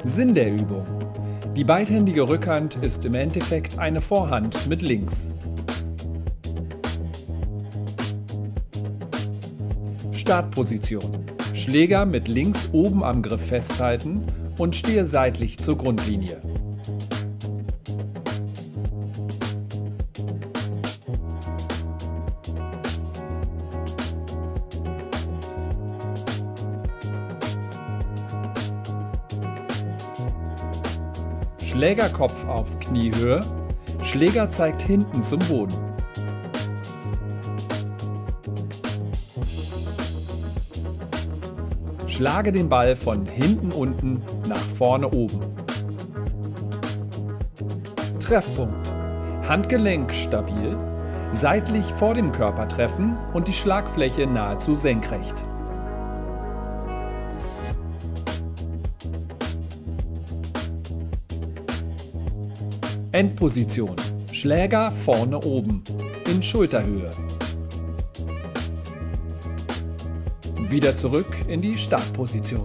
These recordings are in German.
Sinn der Übung: Die beidhändige Rückhand ist im Endeffekt eine Vorhand mit links. Startposition: Schläger mit links oben am Griff festhalten und stehe seitlich zur Grundlinie. Schlägerkopf auf Kniehöhe, Schläger zeigt hinten zum Boden. Schlage den Ball von hinten unten nach vorne oben. Treffpunkt: Handgelenk stabil, seitlich vor dem Körper treffen und die Schlagfläche nahezu senkrecht. Endposition: Schläger vorne oben, in Schulterhöhe. Wieder zurück in die Startposition.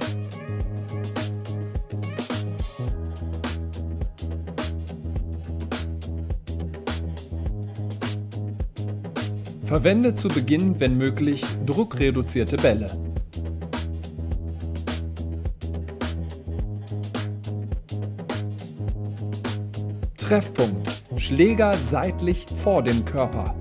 Verwende zu Beginn, wenn möglich, druckreduzierte Bälle. Treffpunkt: Schläger seitlich vor dem Körper.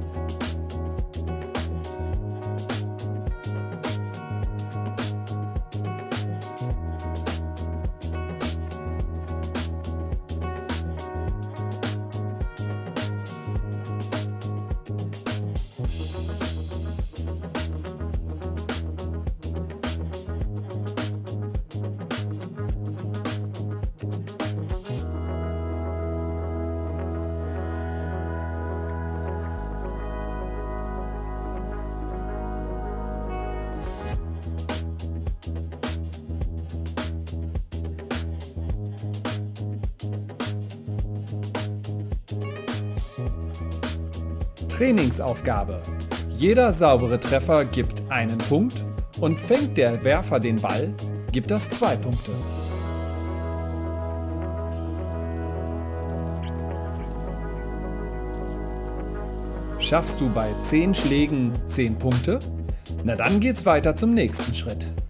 Trainingsaufgabe: Jeder saubere Treffer gibt einen Punkt und fängt der Werfer den Ball, gibt das 2 Punkte. Schaffst du bei 10 Schlägen 10 Punkte? Na dann geht's weiter zum nächsten Schritt.